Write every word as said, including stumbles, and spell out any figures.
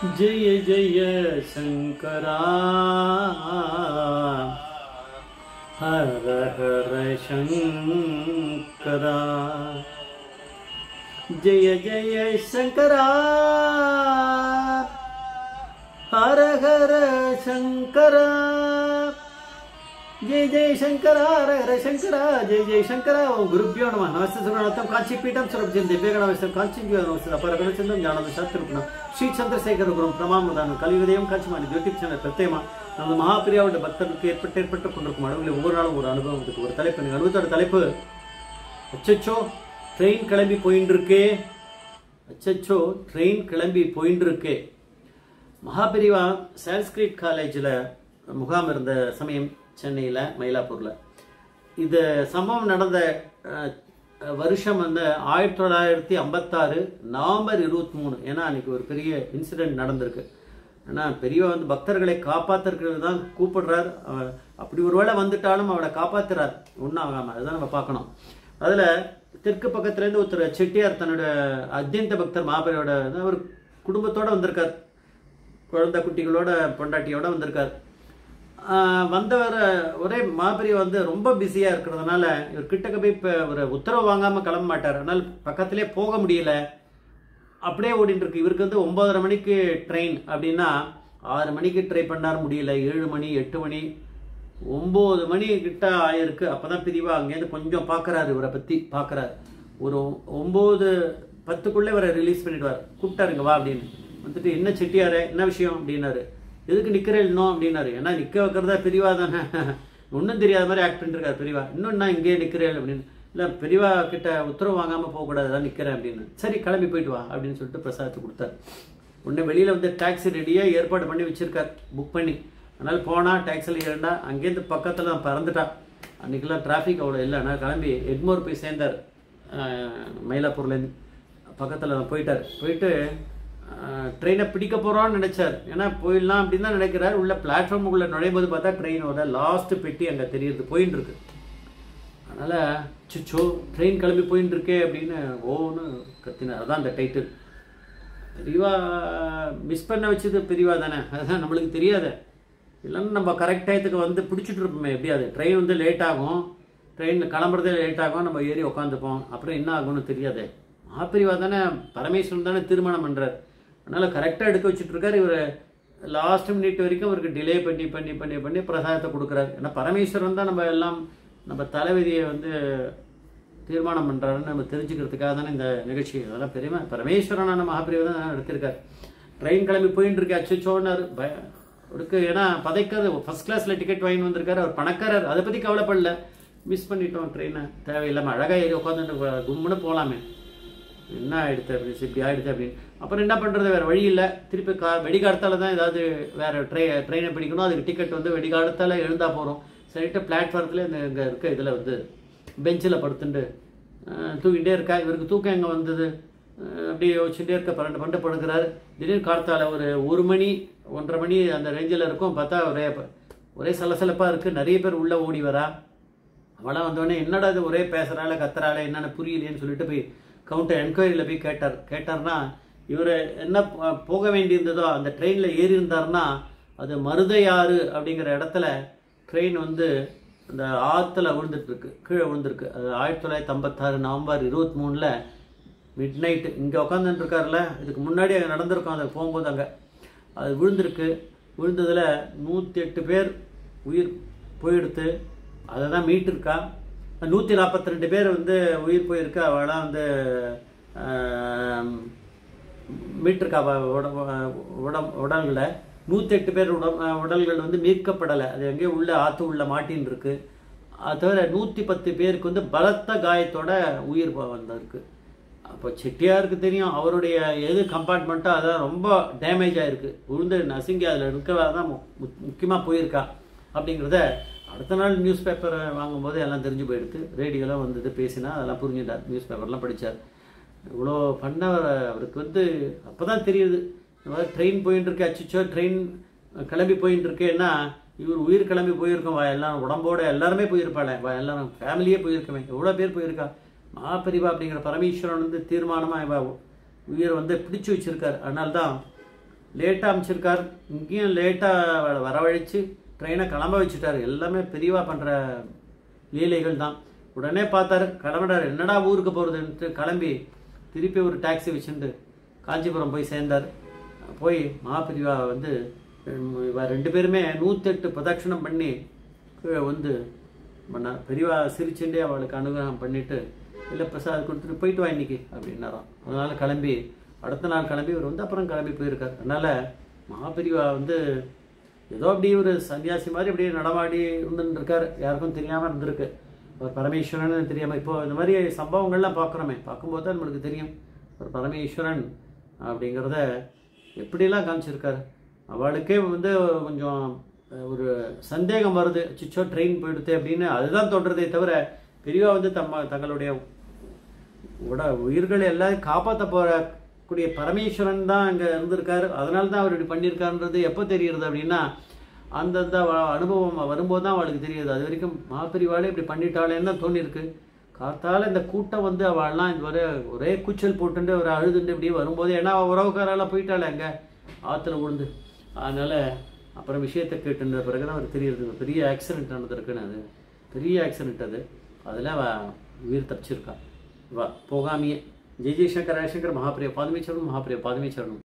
जय जय शंकरा हर हर शंकरा जय जय शंकरा हर हर शंकरा जय जय शंकरा हर हर शंकरा जय जय शंकरा ओम गुरुभ्यो नमः नमस्ते सुगुणार्थम कांचीपीठम सुरभ्यं दिव्यगणवस्तं कांचीज्ञानवस्तं अपरगणचंदं ज्ञानदशास्त्ररूपिणं श्री चंद्रशेखर गुरुं प्रमाणमुदानं कलियुगदेवं कांचीमानी यूट्यूब சேனல் பிரத்யேகமா நம்ம மகாபிரியாவோட பக்தர்களுக்கு ஏற்பட்டு ஏற்பட்டு கொண்டிருக்கும் அளவில் ஒவ்வொரு நாளும் ஒரு அனுபவம் இருக்கு. ஒரு தலைப்பு அனுபவத்தோட தலைப்பு அச்சச்சோ ட்ரெயின் கிளம்பி போயிட்டு இருக்கே அச்சச்சோ ட்ரெயின் கிளம்பி போயிட்டு இருக்கே. மகாபிரிவா சான்ஸ்கிரிட் காலேஜில் முகாம் இருந்த சமயம் சென்னையில் மயிலாப்பூரில் இது சம்பவம் நடந்த வருஷம் வந்து ஆயிரத்தி தொள்ளாயிரத்தி ஐம்பத்தாறு நவம்பர் இருபத்தி மூணு ஏன்னா அன்னைக்கு ஒரு பெரிய இன்சிடென்ட் நடந்திருக்கு. ஏன்னா பெரியவா வந்து பக்தர்களை காப்பாற்றுறது தான் கூப்பிடுறார். அப்படி ஒரு வேளை வந்துட்டாலும் அவளை காப்பாற்றுறார் ஒன்றும் ஆகாமல். அதுதான் நம்ம பார்க்கணும். அதில் தெற்கு பக்கத்துலேருந்து ஒருத்தர் செட்டியார் தன்னோட அத்தியந்த பக்தர் மாபெரியோட அவர் குடும்பத்தோடு வந்திருக்கார். குழந்தை குட்டிகளோட பொண்டாட்டியோட வந்திருக்கார். வந்தவர் ஒரே மாபெரி வந்து ரொம்ப பிஸியாக இருக்கிறதுனால இவர் கிட்டக்க போய் இப்போ ஒரு உத்தரவு வாங்காமல் கிளம்ப மாட்டார். அதனால் பக்கத்திலே போக முடியல, அப்படியே ஓடிட்டு இருக்கு. இவருக்கு வந்து ஒன்பதரை மணிக்கு ட்ரெயின் அப்படின்னா ஆறு மணிக்கு ட்ரை பண்ணார், முடியல. ஏழு மணி எட்டு மணி ஒம்பது மணி கிட்ட ஆயிருக்கு. அப்போ தான் பிரிவா அங்கேருந்து கொஞ்சம் பார்க்குறாரு, இவரை பற்றி பார்க்குறாரு. ஒரு ஒம்பது பத்துக்குள்ளே இவரை ரிலீஸ் பண்ணிடுவார். கூப்பிட்டாருங்க வா அப்படின்னு. வந்துட்டு என்ன செட்டியாரே என்ன விஷயம் அப்படின்னாரு. எதுக்கு நிற்கிறேன் இன்னும் அப்படின்னாரு. ஏன்னா நிற்க வைக்கிறதா பெரியவா தானே, ஒன்றும் தெரியாத மாதிரி ஆக்ட் பண்ணிருக்காரு பெரியவா. இன்னும் நான் இங்கே நிற்கிறேன் அப்படின்னு. இல்லை பெரியவா கிட்ட உத்தரவு வாங்காமல் போகக்கூடாது, தான் நிற்கிறேன் அப்படின்னு. சரி கிளம்பி போயிட்டு வா அப்படின்னு சொல்லிட்டு பிரசாதத்தை கொடுத்தாரு. உடனே வெளியில் வந்து டாக்ஸி ரெடியாக ஏற்பாடு பண்ணி வச்சுருக்கார், புக் பண்ணி. அதனால் போனால் டாக்ஸியில் ஏறண்டா அங்கேருந்து பக்கத்தில் தான் பறந்துட்டா. அன்றைக்கெல்லாம் டிராஃபிக் அவ்வளோ இல்லை. ஆனால் கிளம்பி எட்மோர் போய் சேர்ந்தார். மயிலாப்பூர்லேருந்து பக்கத்தில் தான் போயிட்டார். போயிட்டு ட்ரெயினை பிடிக்க போகிறோன்னு நினச்சார். ஏன்னா போயிடலாம் அப்படின்னு தான் நினைக்கிறார். உள்ள பிளாட்ஃபார்முக்குள்ளே நுழையும் போது பார்த்தா ட்ரெயினோட லாஸ்ட்டு பெட்டி அங்கே தெரியுது, போயின்னு இருக்கு. அதனால் சுச்சோ ட்ரெயின் கிளம்பி போயின்னு இருக்கே அப்படின்னு ஓன்னு கத்தினார். அதுதான் அந்த டைட்டில். பெரியவா மிஸ் பண்ண வச்சது பெரியவா தானே, அதுதான் நம்மளுக்கு தெரியாத. இல்லைன்னா நம்ம கரெக்ட் டயத்துக்கு வந்து பிடிச்சிட்டு இருப்போமே. எப்படியாது ட்ரெயின் வந்து லேட் ஆகும், ட்ரெயினில் கிளம்புறதே லேட் ஆகும், நம்ம ஏறி உட்காந்துப்போம். அப்புறம் என்ன ஆகும்னு தெரியாது. மகாபிரிவா தானே, பரமேஸ்வரன் தானே தீர்மானம் பண்ணுறார். அதனால் கரெக்டாக எடுக்க வச்சுட்டு இருக்கார். இவர் லாஸ்ட் மினிட் வரைக்கும் அவருக்கு டிலே பண்ணி பண்ணி பண்ணி பண்ணி பிரசாதத்தை கொடுக்குறாரு. ஏன்னா பரமேஸ்வரன் தான் நம்ம எல்லாம் நம்ம தலைவிதியை வந்து தீர்மானம் பண்ணுறாருன்னு நம்ம தெரிஞ்சுக்கிறதுக்காக தானே இந்த நிகழ்ச்சி. அதெல்லாம் பெருமை பரமேஸ்வரனான மகாபிரிவா தான் எடுத்திருக்காரு. ட்ரெயின் கிளம்பி போயின்னு இருக்கு அச்சோன்னாரு பய அவருக்கு. ஏன்னா பதைக்காது, ஃபர்ஸ்ட் கிளாஸில் டிக்கெட் வாங்கி வந்திருக்காரு. அவர் பணக்காரர், அதை பற்றி கவலைப்படல. மிஸ் பண்ணிட்டோம் ட்ரெயினை, தேவையில்லாமல் அழகாக ஏறி உட்காந்துட்டு கும்முன்னு போகலாமே, என்ன ஆகிடுது அப்படின்னு இப்படி ஆகிடுது அப்படின்னு. அப்புறம் என்ன பண்ணுறது, வேறு வழி இல்லை. திருப்பி கா வெடிகாலத்தால் தான் ஏதாவது வேறு ட்ரெய் ட்ரெயினை பிடிக்கணும். அதுக்கு டிக்கெட் வந்து வெடிகாலத்தால் எழுந்தா போகிறோம். சரிட்டு பிளாட்ஃபாரத்தில் இந்த இங்கே இருக்க இதில் வந்து பெஞ்சில் படுத்துட்டு தூக்கிட்டே இருக்கா. இவருக்கு தூக்கம் எங்கே வந்தது, அப்படியே யோசிச்சுட்டே இருக்க. பன்னெண்டு பண்டு படுக்கிறாரு. திடீர்னு காலத்தால் ஒரு ஒரு மணி ஒன்றரை மணி அந்த ரேஞ்சில் இருக்கும். பார்த்தா ஒரே ஒரே சலசலப்பாக இருக்குது. நிறைய பேர் உள்ளே ஓடி வரா. அவளாம் வந்தோடனே என்னடா இது ஒரே பேசுகிறாள் கத்துறாள் என்னென்ன புரியலேன்னு சொல்லிட்டு போய் கவுண்டர் என்கொயரியில் போய் கேட்டார். கேட்டார்னா இவர் என்ன போக வேண்டியிருந்ததோ அந்த ட்ரெயினில் ஏறி இருந்தார்னா அது மருதையாறு அப்படிங்கிற இடத்துல ட்ரெயின் வந்து அந்த ஆற்றுல விழுந்துட்டுருக்கு, கீழே விழுந்துருக்கு. அது ஆயிரத்தி தொள்ளாயிரத்தி ஐம்பத்தாறு நவம்பர் இருபத்தி மூணில் மிட் நைட்டு இங்கே உட்காந்துட்டுருக்காருல, இதுக்கு முன்னாடி அங்கே நடந்திருக்கும். அதை போகும்போது அங்கே அது விழுந்திருக்கு. விழுந்ததில் நூற்றி எட்டு பேர் உயிர் போயிடுத்து. அதை தான் மீட்டிருக்கா. நூற்றி நாற்பத்தி ரெண்டு பேர் வந்து உயிர் போயிருக்கு. அவளாம் வந்து மீட்டிருக்கா உட உடம் உடல்களை. நூற்றி எட்டு பேர் உட உடல்கள் வந்து மீட்கப்படலை. அது எங்கேயோ உள்ள ஆற்று உள்ள மாட்டின்னு இருக்கு. அது தவிர நூற்றி பத்து பேருக்கு வந்து பலத்த காயத்தோட உயிர் வந்திருக்கு. அப்போ செட்டியாருக்கு தெரியும் அவருடைய எது கம்பார்ட்மெண்ட்டோ அதான் ரொம்ப டேமேஜ் ஆகிருக்கு. உளுந்து நசுங்கி அதில் இருக்கிறதா தான் முக்கியமாக போயிருக்கா அப்படிங்கிறத அடுத்த நாள் நியூஸ் பேப்பரை வாங்கும்போது எல்லாம் தெரிஞ்சு போயிடுது. ரேடியோலாம் வந்தது, பேசினா அதெல்லாம் புரிஞ்சுட்டார். நியூஸ் பேப்பர்லாம் படித்தார். இவ்வளோ பண்ணவர் அவருக்கு வந்து அப்போ தான் தெரியுது. இந்த மாதிரி ட்ரெயின் போயின்னு இருக்கு, அச்சிச்சோ ட்ரெயின் கிளம்பி போயின்னு இருக்கேன்னா இவர் உயிர் கிளம்பி போயிருக்கோம். வா எல்லாம் உடம்போட எல்லாருமே போயிருப்பாளே, வா எல்லாரும் ஃபேமிலியே போயிருக்கமே, எவ்வளோ பேர் போயிருக்கா. மகாபெரிவா அப்படிங்கிற பரமேஸ்வரன் வந்து தீர்மானமாக உயிரை வந்து பிடிச்சி வச்சிருக்காரு. அதனால்தான் லேட்டாக அமைச்சிருக்கார், இங்கேயும் லேட்டாக வரவழைச்சு ட்ரெயினை கிளம்ப வச்சுட்டார். எல்லாமே பெரியவா பண்ணுற லீலைகள் தான். உடனே பார்த்தாரு, கிளம்பினார். என்னடா ஊருக்கு போகிறதுன்ட்டு கிளம்பி திருப்பி ஒரு டாக்ஸி வச்சுட்டு காஞ்சிபுரம் போய் சேர்ந்தார். போய் மகாபிரிவா வந்து ரெண்டு பேருமே நூற்றெட்டு பிரதட்சணம் பண்ணி வந்து பண்ணார். பெரியவா சிரிச்சுட்டே அவளுக்கு அனுகிரகம் பண்ணிட்டு, இல்லை பிரசாத் கொடுத்துட்டு போயிட்டு வா இன்னைக்கு அப்படின்னாராம். அதனால் கிளம்பி அடுத்த நாள் கிளம்பி இவர் வந்து அப்புறம் கிளம்பி போயிருக்கார். அதனால் மகாபிரிவா வந்து ஏதோ அப்படி ஒரு சன்னியாசி மாதிரி அப்படியே நடமாடி இருந்துட்டு இருக்கார். யாருக்கும் தெரியாமல் இருந்திருக்கு. ஒரு பரமேஸ்வரன் தெரியாமல் இப்போ இந்த மாதிரி சம்பவங்கள்லாம் பார்க்குறோமே, பார்க்கும்போது தான் நம்மளுக்கு தெரியும் ஒரு பரமேஸ்வரன் அப்படிங்கிறத எப்படிலாம் காமிச்சிருக்காரு. அவளுக்கே வந்து கொஞ்சம் ஒரு சந்தேகம் வருது, சிச்சோ ட்ரெயின் போயிடுது அப்படின்னு. அதுதான் தோன்றதே தவிர பெரியவா வந்து தம்ம தங்களுடைய உட உயிர்களை எல்லாரும் காப்பாற்ற போகக்கூடிய பரமேஸ்வரன் தான் அங்கே இருந்திருக்காரு. அதனால தான் அவர் இப்படி பண்ணியிருக்காருன்றது எப்போ தெரியுறது அப்படின்னா அந்தந்த அனுபவம் வரும்போது தான் அவளுக்கு தெரியுது. அது வரைக்கும் மாப்பிரிவாளே இப்படி பண்ணிட்டாளேன்னு தான் தோணியிருக்கு. காத்தால் இந்த கூட்டம் வந்து அவள்லாம் இந்த ஒரே ஒரே கூச்சல் போட்டுட்டு ஒரு அழுதுண்டு இப்படி வரும்போது, ஏன்னா உறவுக்காரெல்லாம் போயிட்டாளே அங்கே ஆற்றுல விழுந்து. அதனால் அப்புறம் விஷயத்தை கேட்டுன்ற பிறகு தான் அவர் தெரியுது பெரிய ஆக்சிடென்ட் நடந்திருக்குன்னு. அது பெரிய ஆக்சிடென்ட். அது அதில் அவள் உயிர் தப்பிச்சிருக்கா. வா போகாமையே. ஜெய் ஜெய்சங்கர் ஹரேசங்கர் மகாபிரிய பாதமீச்சரணும் மகாபிரிய பாதமீச்சரணும்.